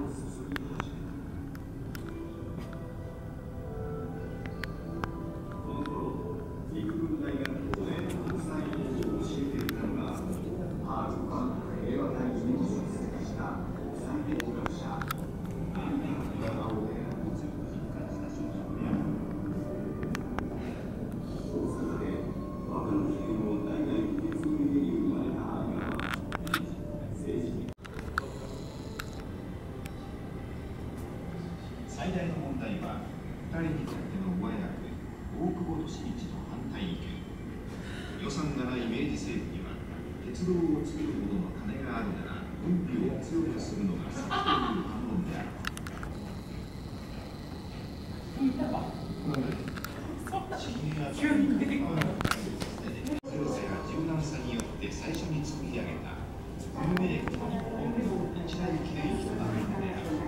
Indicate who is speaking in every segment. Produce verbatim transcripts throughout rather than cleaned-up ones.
Speaker 1: 最大の問題はふたりにとっての上役大久保利一の反対意見。予算がない明治政府には鉄道を作るほどの金があるなら軍備を強くするのが先という反論である。
Speaker 2: 急に出てくる
Speaker 1: 強さや柔軟さによって最初に作り上げた有名駅日本の一大記念碑となるのである。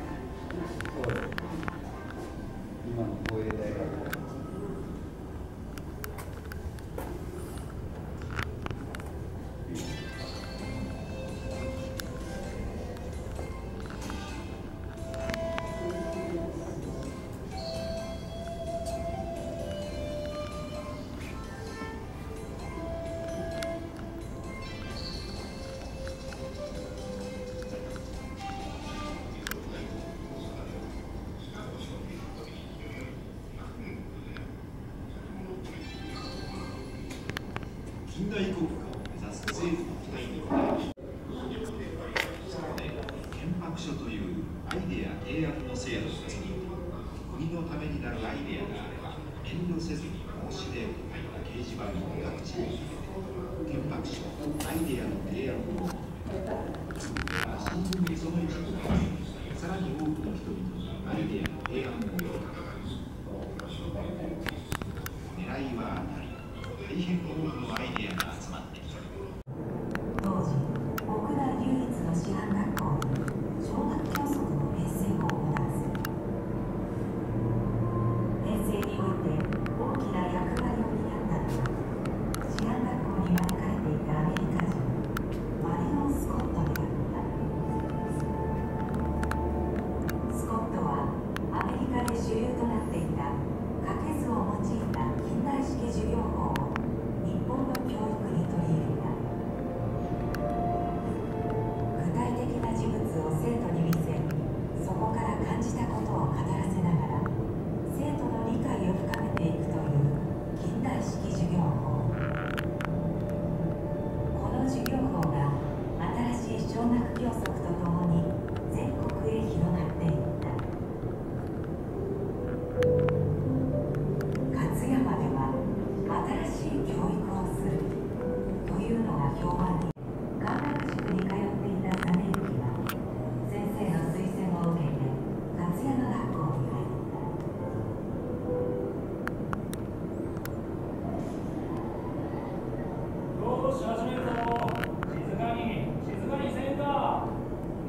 Speaker 3: 今の東映大学
Speaker 1: 近代国家を目指す政府の期待に応え、そこで憲白書というアイデア提案の制度を作り、国のためになるアイデアがあれば遠慮せずに申し出をと書いた掲示板を各地に入れ、憲白書アイデアの提案を求めた。新聞にその一部がさらに多くの人々にアイデアの提案を呼びかけた。狙いは当たり、大変多くのアイデアが集まってきた。
Speaker 4: 当時、国内唯一の師範学校に小学教則の編成を行わせ、編成において大きな役割を担ったのは、師範学校に招かれていたアメリカ人マリオン・スコットであった。スコットはアメリカで主流となっていた家系図を用いた近代式授業法を日本の教育に取り入れた。具体的な事物を生徒に見せ、そこから感じたことを語らせながら生徒の理解を深めていくという近代式授業法。この授業法が新しい小学教則とともに全国へ広がっていった。勝山では新しい教育をするというのが評判に、漢学塾に通っていた実行は先生の推薦を受けて勝山学校に入った。
Speaker 2: よーし始めるぞ。静かに静かにせんか。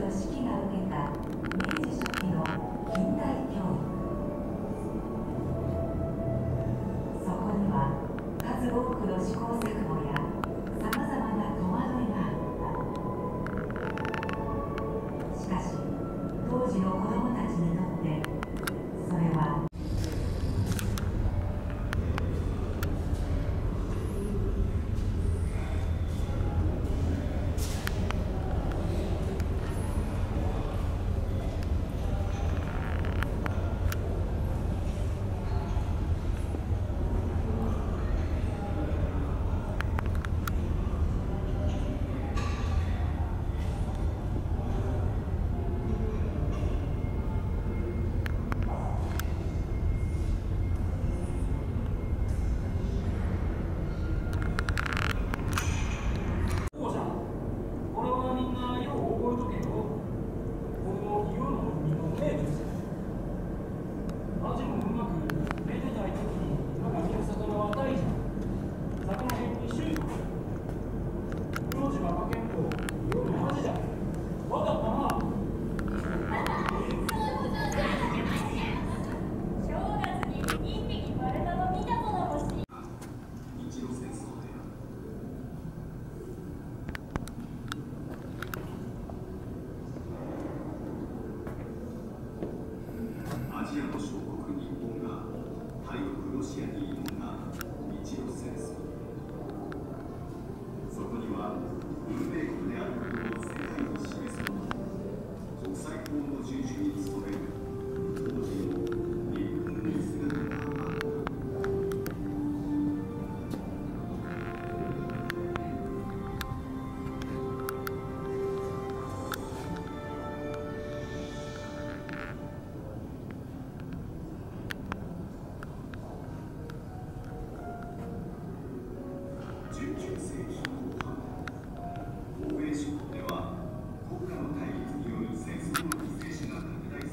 Speaker 4: 指揮が受けた明治初期の近代教育。そこには数多くの試行錯誤やさまざまな戸惑いがあった。しかし当時の子どもたちにとってそれは
Speaker 5: アジアの小国日本が大国ロシアに挑んだ日露戦争。そこには運命国であることを世界に示すもの、国際法の遵守に努める当時の日本の姿があった。じゅうきゅうせいき後半、欧米諸国では国家の対立による戦争の犠牲者が拡大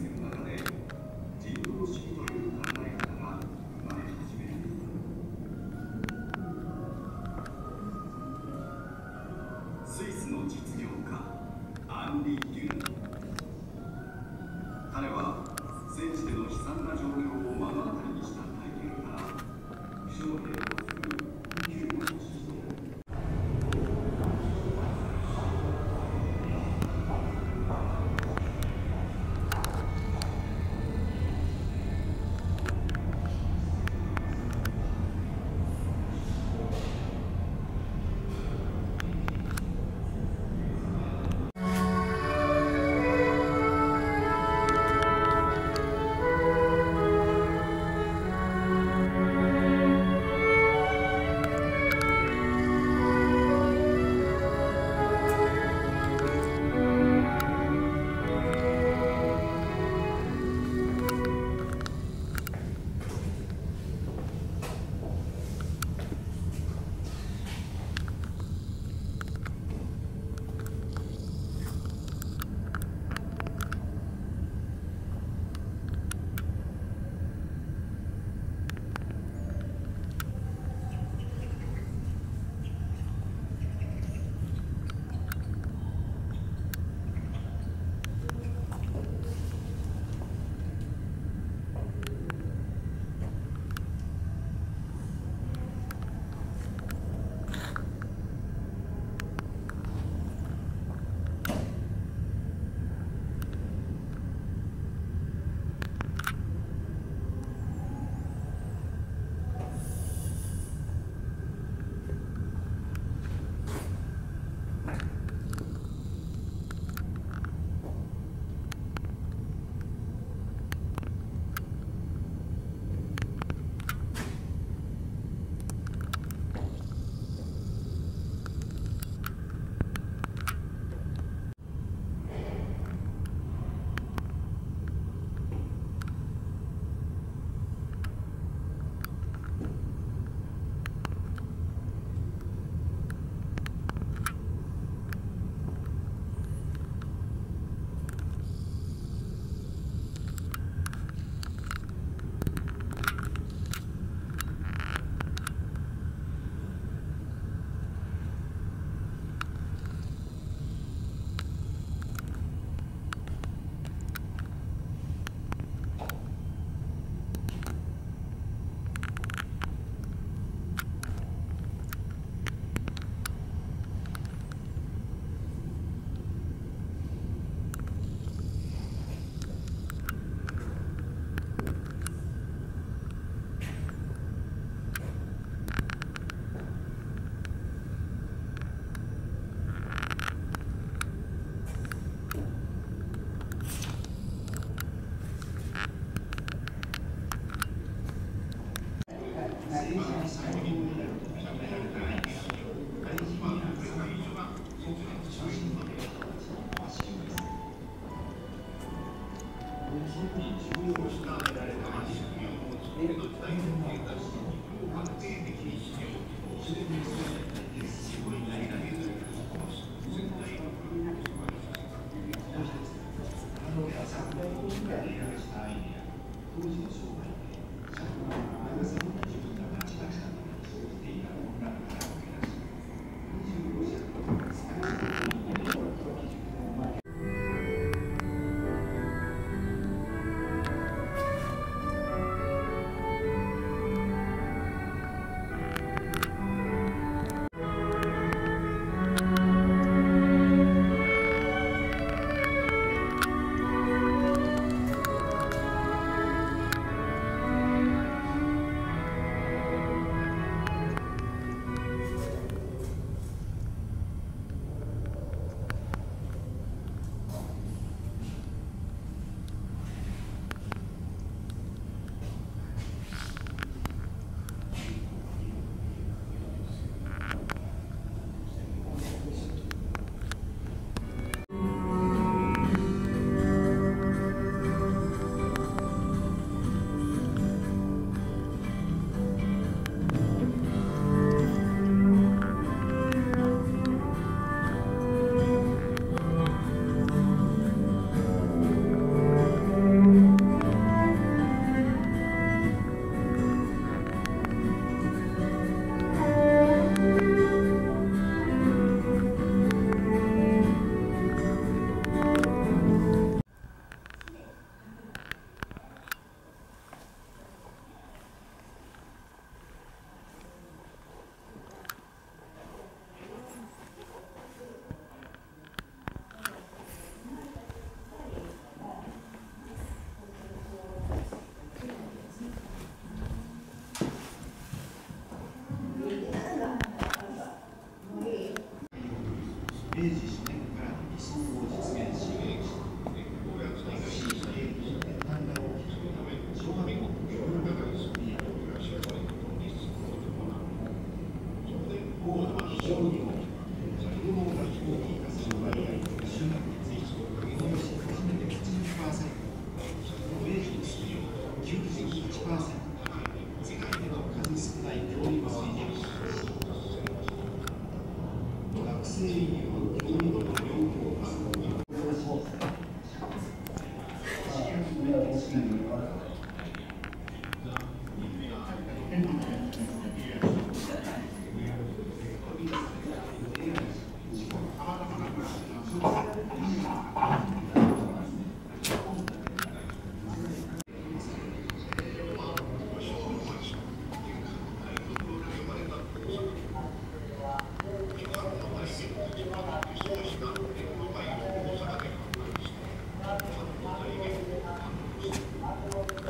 Speaker 5: 大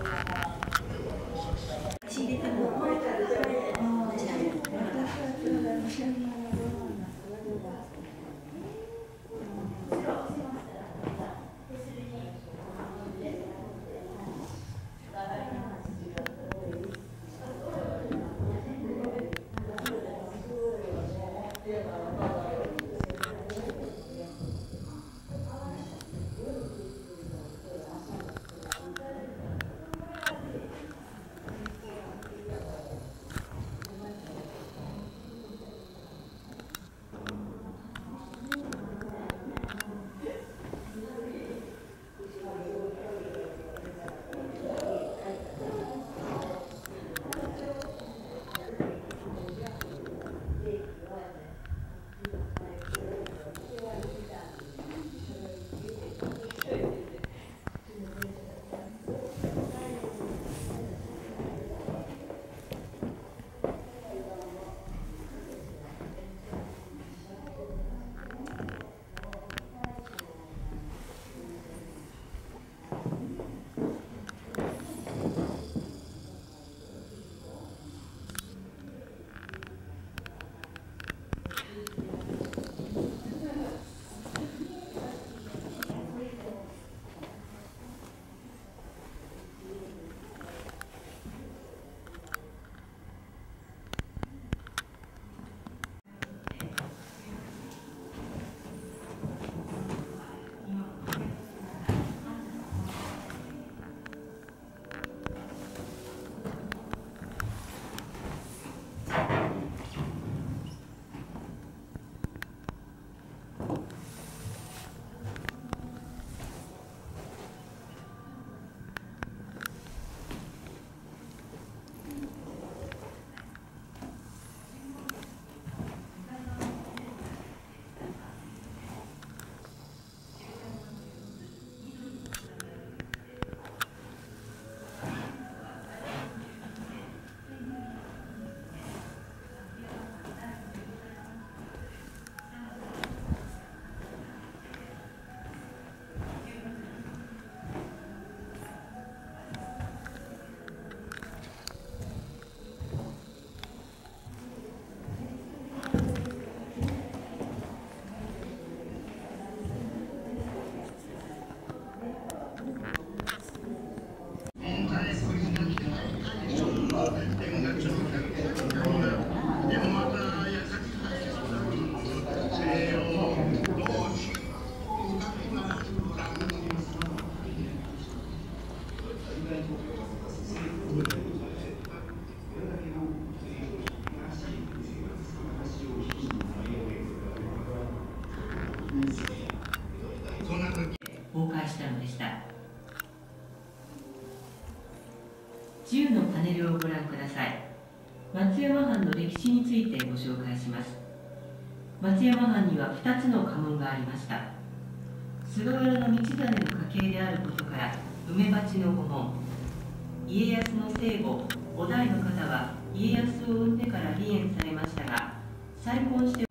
Speaker 6: したのでした。じゅうのパネルをご覧ください。松山藩の歴史についてご紹介します。松山藩にはふたつの家紋がありました。菅原道真の家系であることから梅鉢の御紋、家康の生母、於大の方は家康を産んでから離縁されましたが、再婚して